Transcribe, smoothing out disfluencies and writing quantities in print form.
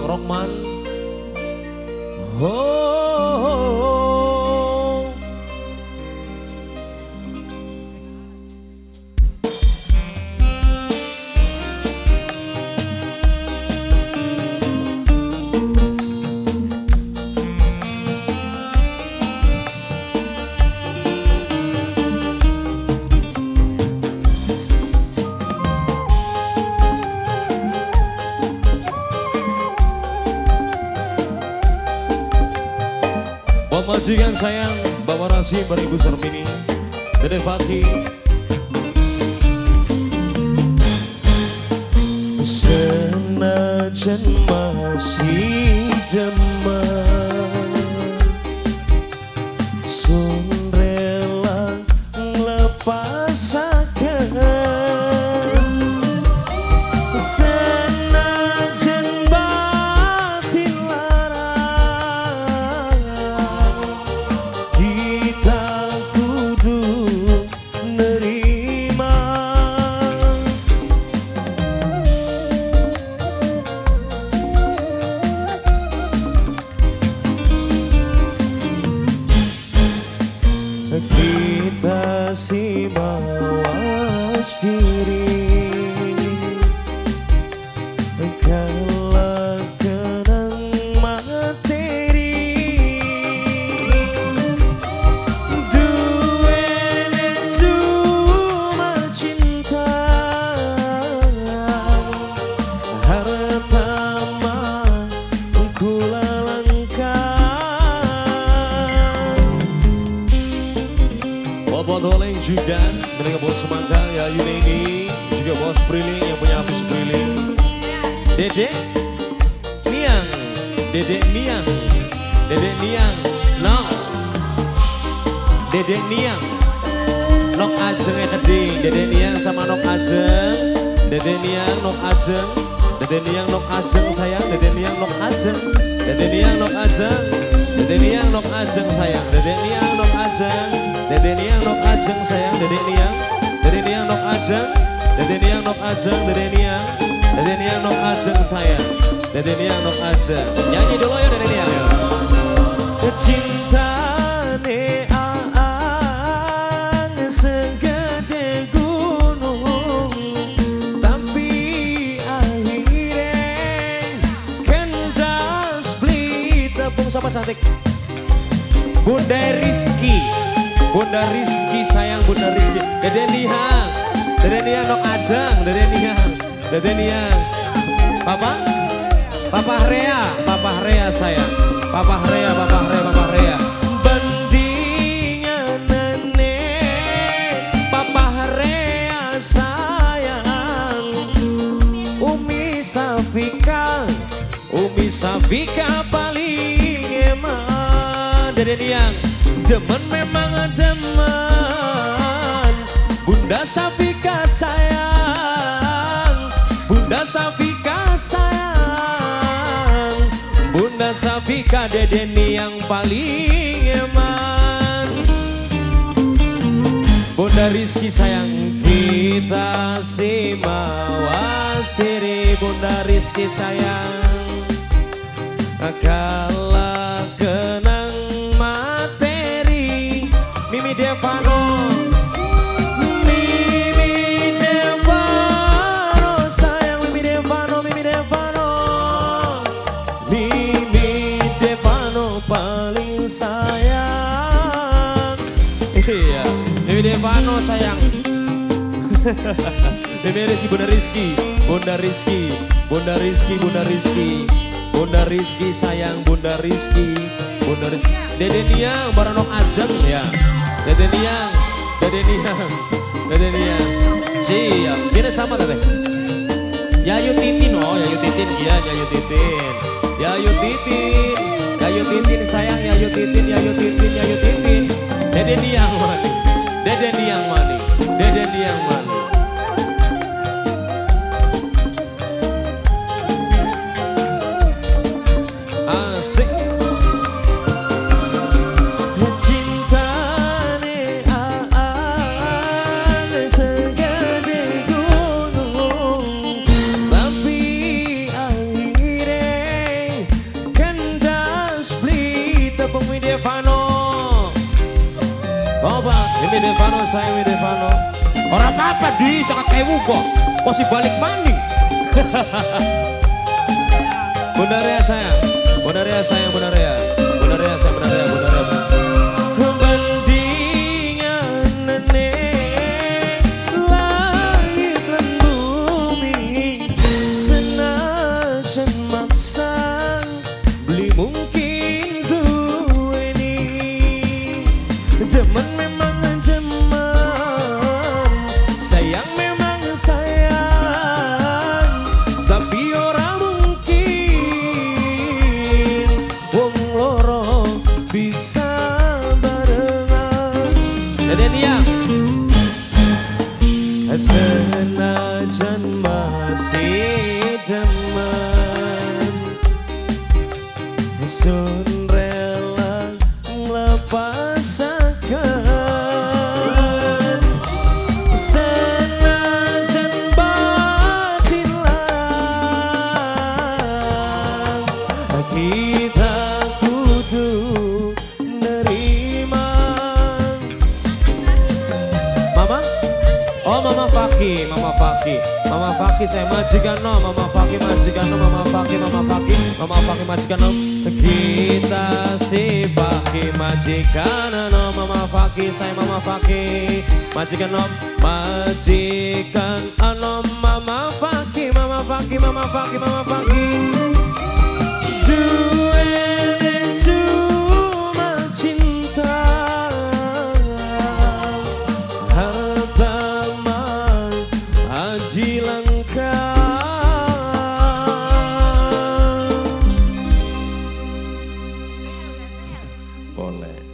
Rohman. Oh. Majikan sayang, Bapak Rasim, Ibu Sarmini, Dede Fakih. Senajan masih demam, sun rela ngelepasakan. Senajan batin kita si mawas diri, kalau kenang materi duwene cuma cinta, harta mah kula buat oleh juga mereka bos semangka ya Yuneni, juga bos Priling yang punya habis Priling, Dedek Niang, Dedek Niang, Dedek Niang, Nok, Dedek Niang, Nok Ajeng Eding, Dedek Niang sama Nok Ajeng, Dedek Niang, Nok Ajeng, Dedek Niang, Nok Ajeng sayang, Dedek Niang, Nok Ajeng, Dedek Niang, Nok Ajeng, Dedek Niang, Nok Ajeng sayang, Dedek Niang, Nok Ajeng. Dede Niang Nok Ajeng sayang, Dede Niang, Dede Niang Nok Ajeng, Dede Niang Nok Ajeng, Dede Niang, Dede Niang Nok Ajeng sayang, Dede Niang Nok Ajeng. Nyanyi dulu ya Dede Niang. Cintane aang segede gunung, tapi akhirnya kendas beli tepung sama cantik. Bunda Rizky, Bunda Rizky sayang, Bunda Rizky, Dede Niang, Dede Niang Nok Ajeng, Dede Niang, Dede Niang, Papa Rea sayang, Papa Rea, bandingan nenek, Papa Rea sayang, Umi Safika paling eman, Dede Niang. Demen memang demen, Bunda Safika sayang, Bunda Safika sayang, Bunda Safika Dede Niang paling eman. Bunda Rizky sayang, kita si mawas diri, Bunda Rizky sayang, kalah kenang Mimi Devano, Mimi Devano sayang, Mimi Devano, Mimi Devano, Mimi Devano paling sayang. Iya, Mimi Devano sayang. Mimi Rizky, Bunda Rizky, Bunda Rizky, Bunda Rizky, Bunda Rizky, Bunda Rizky sayang, Bunda Rizky, Bunda Rizky. Dede Niang Baranok Ajeng ya. Dede Niang, Dede Niang, Dede Niang. Siap, beda sama tadi. Yayu Titin, oh Yayu Titin, iya Yayu Titin. Yayu Titin, Yayu Titin sayang, Yayu Titin, Yayu Titin, Yayu Titin. Dede Niang mani, Dede Niang mani, Dede Niang mani. Asik. Devano. Coba, Emi Devano, saya Emi Devano. Orang apa di sangat ewu kok, masih balik maning. Bunda Rea sayang, Bunda Rea sayang, Bunda Rea, Bunda Rea sayang, Bunda Rea, Bunda Rea. Bandingan nenek langit dan bumi, senajan maksa beli mungkin duweni. Demen memang demen, sayang memang sayang, tapi orang mungkin wong loro bisa barengan. Dedenia senajan masih demen, sun rela lepaskan, senajan batin lang kita kudu nerima. Mama? Oh Mama Faki, Mama Faki, Mama Faki saya majikan no, Mama Faki majikan no, Mama Faki, Mama Faki, Mama Faki majikan no. Kita si Faki majikan no, Mama Faki saya Mama Faki majikan no, majikan no, Mama Faki, Mama Faki, Mama Faki, Mama Faki. Duene cuma cinta, harta mah haji langka. Boleh.